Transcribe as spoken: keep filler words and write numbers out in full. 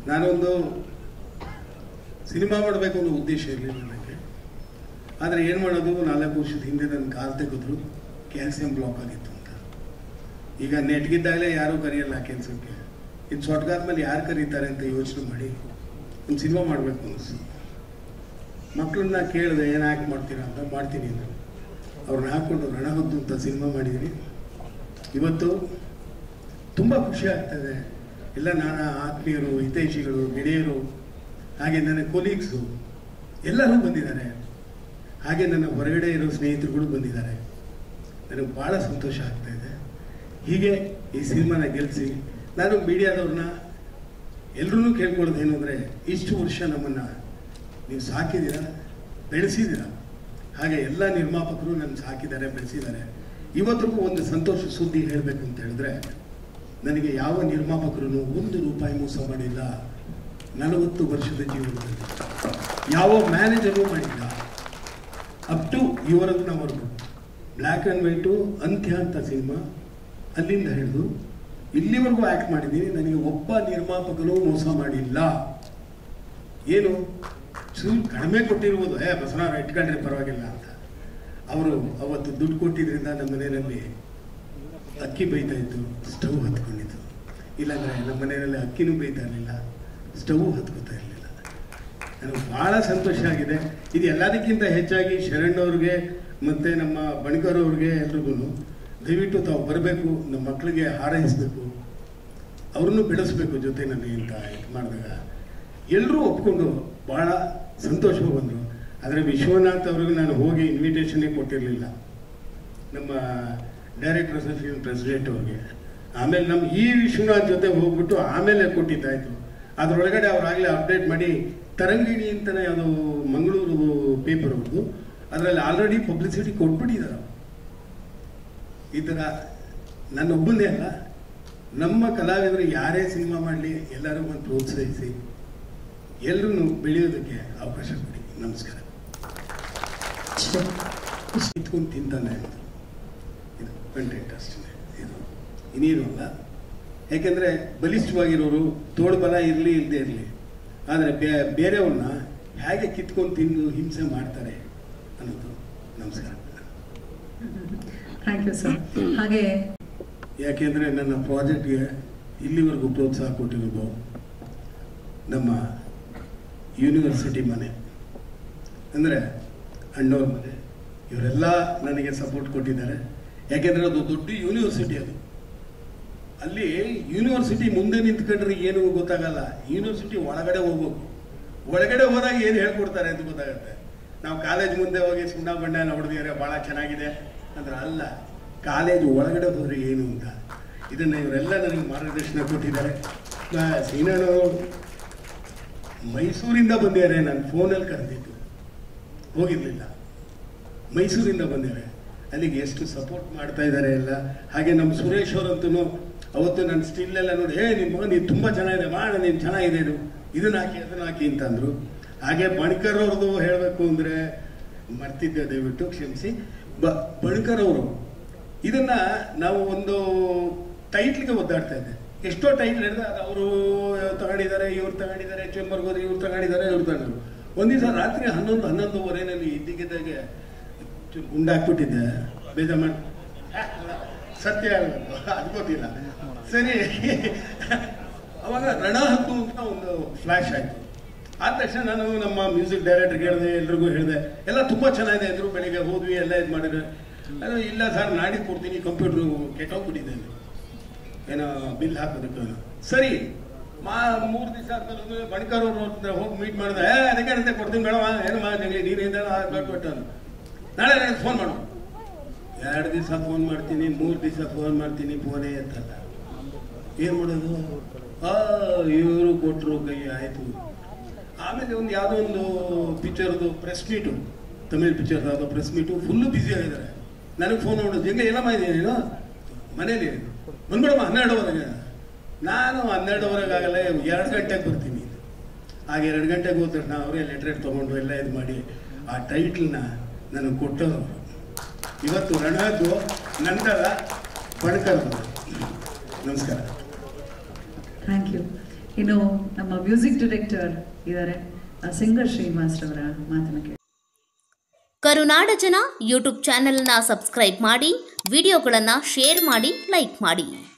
ನಾನೊಂದು ಸಿನಿಮಾ ಮಾಡಬೇಕು ಅನ್ನೋ ಉದ್ದೇಶ ಇರಲಿಲ್ಲ ನನಗೆ. ಆದರೆ ಏನು ಮಾಡೋದು, ನಾಲ್ಕು ವರ್ಷದ ಹಿಂದೆ ನನ್ನ ಕಾಲು ತೆಗೆದ್ರು, ಕ್ಯಾಲ್ಸಿಯಂ ಬ್ಲಾಕ್ ಆಗಿತ್ತು ಅಂತ. ಈಗ ನೆಟ್ಗಿದ್ದಾಗಲೇ ಯಾರೂ ಕರೆಯಲ್ಲ ಕೆಲಸಕ್ಕೆ. ಇದು ಸೊಟ್ಗಾದ ಮೇಲೆ ಯಾರು ಕರೀತಾರೆ ಅಂತ ಯೋಚನೆ ಮಾಡಿ ಒಂದು ಸಿನಿಮಾ ಮಾಡಬೇಕು ಅನ್ನಿಸ್ತು. ಮಕ್ಕಳನ್ನ ಕೇಳಿದೆ, ಏನು ಆ್ಯಕ್ಟ್ ಮಾಡ್ತೀರಾ ಅಂತ. ಮಾಡ್ತೀನಿ ಅಂತ ಅವ್ರನ್ನ ಹಾಕ್ಕೊಂಡು ರಣಹದ್ದು ಅಂತ ಸಿನಿಮಾ ಮಾಡಿದ್ದೀನಿ. ಇವತ್ತು ತುಂಬ ಖುಷಿ ಆಗ್ತಾಯಿದೆ. ಎಲ್ಲ ನನ್ನ ಆತ್ಮೀಯರು, ಹಿತೈಷಿಗಳು, ಗೆಳೆಯರು, ಹಾಗೆ ನನ್ನ ಕೊಲೀಗ್ಸು ಎಲ್ಲರೂ ಬಂದಿದ್ದಾರೆ. ಹಾಗೆ ನನ್ನ ಹೊರಗಡೆ ಇರೋ ಸ್ನೇಹಿತರುಗಳು ಬಂದಿದ್ದಾರೆ. ನನಗೆ ಭಾಳ ಸಂತೋಷ ಆಗ್ತಾಯಿದೆ. ಹೀಗೆ ಈ ಸಿನಿಮಾನ ಗೆಲ್ಲಿಸಿ ನಾನು ಮೀಡಿಯಾದವ್ರನ್ನ ಎಲ್ಲರೂ ಕೇಳ್ಕೊಳ್ಳೋದೇನು ಅಂದರೆ, ಇಷ್ಟು ವರ್ಷ ನಮ್ಮನ್ನು ನೀವು ಸಾಕಿದ್ದೀರ, ಬೆಳೆಸಿದ್ದೀರ. ಹಾಗೆ ಎಲ್ಲ ನಿರ್ಮಾಪಕರು ನನ್ನ ಸಾಕಿದ್ದಾರೆ, ಬೆಳೆಸಿದ್ದಾರೆ. ಇವತ್ತಿಗೂ ಒಂದು ಸಂತೋಷ ಸುದ್ದಿ ಹೇಳಬೇಕು ಅಂತ ಹೇಳಿದ್ರೆ, ನನಗೆ ಯಾವ ನಿರ್ಮಾಪಕರು ಒಂದು ರೂಪಾಯಿ ಮೋಸ ಮಾಡಿಲ್ಲ ನಲವತ್ತು ವರ್ಷದ ಜೀವನದಲ್ಲಿ. ಯಾವ ಮ್ಯಾನೇಜರು ಮಾಡಿಲ್ಲ. ಅಪ್ ಟು ಇವರನ್ನವರೆಗೂ ಬ್ಲ್ಯಾಕ್ ಆ್ಯಂಡ್ ವೈಟು ಅಂತ್ಯ ಅಂತ ಸಿನಿಮಾ ಅಲ್ಲಿಂದ ಹಿಡಿದು ಇಲ್ಲಿವರೆಗೂ ಆ್ಯಕ್ಟ್ ಮಾಡಿದ್ದೀನಿ. ನನಗೆ ಒಬ್ಬ ನಿರ್ಮಾಪಕನು ಮೋಸ ಮಾಡಿಲ್ಲ. ಏನು ಚೂರು ಕಡಿಮೆ ಕೊಟ್ಟಿರ್ಬೋದು, ಏ ಬಸವರಾಜ್ ಇಟ್ಕೊಂಡ್ರೆ ಪರವಾಗಿಲ್ಲ ಅಂತ. ಅವರು ಅವತ್ತು ದುಡ್ಡು ಕೊಟ್ಟಿದ್ರಿಂದ ನಮ್ಮ ಮನೆಯಲ್ಲಿ ಅಕ್ಕಿ ಬೈತಾ ಇತ್ತು, ಸ್ಟವ್ ಹತ್ಕೊಂಡಿತ್ತು. ಇಲ್ಲಾಂದರೆ ನಮ್ಮ ಮನೆಯಲ್ಲಿ ಅಕ್ಕಿನೂ ಬೈತಾ ಇರಲಿಲ್ಲ, ಸ್ಟವ್ ಹತ್ಕೋತಾ ಇರಲಿಲ್ಲ. ನನಗೆ ಭಾಳ ಸಂತೋಷ ಆಗಿದೆ. ಇದು ಎಲ್ಲದಕ್ಕಿಂತ ಹೆಚ್ಚಾಗಿ ಶರಣವ್ರಿಗೆ ಮತ್ತು ನಮ್ಮ ಬಣಕರ್ ಅವ್ರಿಗೆ ಎಲ್ರಿಗೂ ದಯವಿಟ್ಟು ತಾವು ಬರಬೇಕು, ನಮ್ಮ ಮಕ್ಕಳಿಗೆ ಹಾರೈಸಬೇಕು, ಅವ್ರನ್ನೂ ಬೆಳೆಸಬೇಕು ಜೊತೆನಲ್ಲಿ ಅಂತ ಇದು ಮಾಡಿದಾಗ ಎಲ್ಲರೂ ಒಪ್ಕೊಂಡು ಭಾಳ ಸಂತೋಷವಾಗಿ ಬಂದರು. ಆದರೆ ವಿಶ್ವನಾಥ್ ಅವ್ರಿಗೆ ನಾನು ಹೋಗಿ ಇನ್ವಿಟೇಷನ್ನೇ ಕೊಟ್ಟಿರಲಿಲ್ಲ, ನಮ್ಮ ಡೈರೆಕ್ಟರ್ ಅಸೋಸಿಯೇಷನ್ ಪ್ರೆಸಿಡೆಂಟ್ ಅವ್ರಿಗೆ. ಆಮೇಲೆ ನಮ್ಮ ಈ ವಿಶ್ವನಾಥ್ ಜೊತೆ ಹೋಗ್ಬಿಟ್ಟು ಆಮೇಲೆ ಕೊಟ್ಟಿದ್ದಾಯಿತು. ಅದರೊಳಗಡೆ ಅವರಾಗಲೇ ಅಪ್ಡೇಟ್ ಮಾಡಿ ತರಂಗಿಣಿ ಅಂತಲೇ ಅದು ಮಂಗಳೂರು ಪೇಪರ್ ಅವ್ರದ್ದು, ಅದರಲ್ಲಿ ಆಲ್ರೆಡಿ ಪಬ್ಲಿಸಿಟಿ ಕೊಟ್ಬಿಟ್ಟಿದ್ದಾರೆ. ಈ ಥರ ನನ್ನೊಬ್ಬಂದೇ ಅಲ್ಲ, ನಮ್ಮ ಕಲಾವಿದರು ಯಾರೇ ಸಿನಿಮಾ ಮಾಡಲಿ ಎಲ್ಲರೂ ಒಂದು ಪ್ರೋತ್ಸಾಹಿಸಿ ಎಲ್ಲರೂ ಬೆಳೆಯೋದಕ್ಕೆ ಅವಕಾಶ ಕೊಡಿ. ನಮಸ್ಕಾರ. ಇತ್ಕೊಂಡು ತಿಂತಾನೆ ಇದು ಕಂಟೆಂಟ್ ಅಷ್ಟೇ, ಇದು ಇನ್ನೇನು ಅಲ್ಲ. ಯಾಕೆಂದರೆ ಬಲಿಷ್ಠವಾಗಿರೋರು ತೋಳ್ಬಲ ಇರಲಿ ಇಲ್ಲದೆ ಇರಲಿ, ಆದರೆ ಬೇರೆಯವ್ರನ್ನ ಹೇಗೆ ಕಿತ್ಕೊಂಡು ತಿಂದು ಹಿಂಸೆ ಮಾಡ್ತಾರೆ ಅನ್ನೋದು. ನಮಸ್ಕಾರ. Thank you sir. ಹಾಗೆ ಯಾಕೆಂದರೆ ನನ್ನ ಪ್ರಾಜೆಕ್ಟ್ಗೆ ಇಲ್ಲಿವರೆಗೂ ಪ್ರೋತ್ಸಾಹ ಕೊಟ್ಟಿರೋದು ನಮ್ಮ ಯೂನಿವರ್ಸಿಟಿ ಮನೆ, ಅಂದರೆ ಅಣ್ಣವ್ರ ಮನೆ, ಇವರೆಲ್ಲ ನನಗೆ ಸಪೋರ್ಟ್ ಕೊಟ್ಟಿದ್ದಾರೆ. ಯಾಕೆಂದರೆ ಅದು ದೊಡ್ಡ ಯೂನಿವರ್ಸಿಟಿ. ಅದು ಅಲ್ಲಿ ಯೂನಿವರ್ಸಿಟಿ ಮುಂದೆ ನಿಂತ್ಕೊಂಡ್ರೆ ಏನು ಗೊತ್ತಾಗಲ್ಲ, ಯೂನಿವರ್ಸಿಟಿ ಒಳಗಡೆ ಹೋಗ್ಬೇಕು. ಒಳಗಡೆ ಹೋದಾಗ ಏನು ಹೇಳ್ಕೊಡ್ತಾರೆ ಅಂತ ಗೊತ್ತಾಗುತ್ತೆ. ನಾವು ಕಾಲೇಜ್ ಮುಂದೆ ಹೋಗಿ ಸುಣ್ಣ ಬಣ್ಣ ನೋಡಿದ್ರೆ ಭಾಳ ಚೆನ್ನಾಗಿದೆ ಅಂದ್ರೆ ಅಲ್ಲ, ಕಾಲೇಜು ಒಳಗಡೆ ಹೋದರೆ ಏನು ಅಂತ. ಇದನ್ನು ಇವರೆಲ್ಲ ನನಗೆ ಮಾರ್ಗದರ್ಶನ ಕೊಟ್ಟಿದ್ದಾರೆ. ಸೀನಣ್ಣವರು ಮೈಸೂರಿಂದ ಬಂದಿದ್ದಾರೆ, ನಾನು ಫೋನಲ್ಲಿ ಕರೆದಿದ್ದು, ಹೋಗಿರಲಿಲ್ಲ. ಮೈಸೂರಿಂದ ಬಂದಿದ್ದಾರೆ, ಅಲ್ಲಿಗೆ ಎಷ್ಟು ಸಪೋರ್ಟ್ ಮಾಡ್ತಾ ಇದ್ದಾರೆ ಎಲ್ಲ. ಹಾಗೆ ನಮ್ಮ ಸುರೇಶ್ ಅವರಂತೂ ಅವತ್ತು ನನ್ನ ಸ್ಟಿಲ್ಲೆಲ್ಲ ನೋಡಿ, ಏ ನಿಮ್ಮ ಮಗ ನೀನು ತುಂಬ ಚೆನ್ನಾಗಿದೆ, ಮಾಡ ನೀನು ಚೆನ್ನಾಗಿದೆ, ಇದು ಇದನ್ನು ಹಾಕಿ ಅದನ್ನು ಹಾಕಿ ಅಂತಂದರು. ಹಾಗೆ ಬಣಕರ್ ಅವ್ರದ್ದು ಹೇಳಬೇಕು ಅಂದರೆ ಮರ್ತಿದ್ದೆ, ದಯವಿಟ್ಟು ಕ್ಷಮಿಸಿ. ಬ ಬಣಕರ್ ಅವರು ಇದನ್ನು ನಾವು ಒಂದು ಟೈಟ್ಲಿಗೆ ಒದ್ದಾಡ್ತಾ ಇದ್ದೆ. ಎಷ್ಟೋ ಟೈಟ್ಲ್ ಹೇಳಿದ್ರೆ ಅದು ಅವರು ತಗೊಂಡಿದ್ದಾರೆ, ಇವ್ರು ತಗೊಂಡಿದ್ದಾರೆ, ಚೇಂಬರ್ಗೆ ಹೋದ್ರೆ ಇವ್ರು ತಗೊಂಡಿದ್ದಾರೆ, ಇವ್ರು ತಗೊಂಡ್ರು. ಒಂದು ದಿವಸ ರಾತ್ರಿ ಹನ್ನೊಂದು ಹನ್ನೊಂದುವರೆನಲ್ಲಿ ಇದ್ದಿದ್ದಾಗೆ ಗುಂಡಾಕ್ಬಿಟ್ಟಿದ್ದೆ, ಬೇಜಾರು ಮಾಡಿ. ಸತ್ಯ ಅದು ಗೊತ್ತಿಲ್ಲ. ಸರಿ, ಅವಾಗ ರಣಹದ್ದು ಅಂತ ಒಂದು ಫ್ಲ್ಯಾಶ್ ಆಯಿತು. ಆದ ತಕ್ಷಣ ನಾನು ನಮ್ಮ ಮ್ಯೂಸಿಕ್ ಡೈರೆಕ್ಟರ್ಗೆ ಹೇಳಿದೆ, ಎಲ್ರಿಗೂ ಹೇಳಿದೆ. ಎಲ್ಲ ತುಂಬ ಚೆನ್ನಾಗಿದೆ ಅಂದರು. ಬೆಳಿಗ್ಗೆ ಹೋದ್ವಿ, ಎಲ್ಲ ಇದು ಮಾಡಿದ್ರೆ ಅದು ಇಲ್ಲ ಸರ್ ನಾಡಿದ್ದು ಕೊಡ್ತೀನಿ, ಕಂಪ್ಯೂಟ್ರು ಕೆಟ್ಟೋಗ್ಬಿಟ್ಟಿದ್ದೇನೆ ಏನೋ ಬಿಲ್ ಹಾಕೋದಕ್ಕೆ. ಸರಿ, ಮಾ ಮೂರು ದಿವಸ ಆದ್ಮೇಲೆ ಬಣಕರ್ ಅವರು ಹೋಗಿ ಮೀಟ್ ಮಾಡಿದೆ. ಏ ಅದಕ್ಕೆ ಅಂತ ಕೊಡ್ತೀನಿ ಬೇಡವಾ, ಏನು ಮಾಡಿ ನೀರಿಂದ ಕೊಟ್ಟು ನಾಳೆ ನನಗೆ ಫೋನ್ ಮಾಡು. ಎರಡು ದಿವಸ ಫೋನ್ ಮಾಡ್ತೀನಿ, ಮೂರು ದಿವಸ ಫೋನ್ ಮಾಡ್ತೀನಿ, ಫೋನೇ ಎತ್ತಲ್ಲ. ಏನು ಮಾಡೋದು? ಆ ಇವರು ಕೊಟ್ಟರು ಕೈ ಆಯಿತು. ಆಮೇಲೆ ಒಂದು ಯಾವುದೋ ಒಂದು ಪಿಕ್ಚರ್ದು ಪ್ರೆಸ್ ಮೀಟು, ತಮಿಳ್ ಪಿಕ್ಚರ್ದು ಯಾವುದೋ ಪ್ರೆಸ್ ಮೀಟು, ಫುಲ್ಲು ಬ್ಯುಸಿ ಆಗಿದ್ದಾರೆ. ನನಗೆ ಫೋನ್ ಮಾಡೋದು, ಹೆಂಗೆ ಏನಮ್ಮ ಇದ್ದೀನಿ ನೀನು ಮನೇಲಿ ಬಂದ್ಬಿಡಮ್ಮ ಹನ್ನೆರಡುವರೆಗೆ. ನಾನು ಹನ್ನೆರಡುವರೆಗೆ ಆಗಲ್ಲ, ಎರಡು ಗಂಟೆಗೆ ಬರ್ತೀನಿ. ಹಾಗೆ ಎರಡು ಗಂಟೆಗೆ ಹೋದ ತಕ್ಷಣ ಅವರೇ ಲೆಟ್ರೇಟ್ ತೊಗೊಂಡು ಎಲ್ಲ ಇದು ಮಾಡಿ ಆ ಟೈಟ್ಲನ್ನ ನನಗೆ ಕೊಟ್ಟರು. ಇವತ್ತು ರಣಹದ್ದು ನಂತರ ಬಣಕರ್. ನಮಸ್ಕಾರ. Thank you. ಇನ್ನು ನಮ್ಮ ಮ್ಯೂಸಿಕ್ ಡೈರೆಕ್ಟರ್ ಇದ್ದಾರೆ ಸಿಂಗರ್ ಶ್ರೀನಿವಾಸ್ ರವರ ಮಾತನ್ನು ಕೇಳಿ. ಕರುನಾಡ ಜನ ಯೂಟ್ಯೂಬ್ ಚಾನೆಲ್ನ ಸಬ್ಸ್ಕ್ರೈಬ್ ಮಾಡಿ, ವಿಡಿಯೋಗಳನ್ನು ಶೇರ್ ಮಾಡಿ, ಲೈಕ್ ಮಾಡಿ.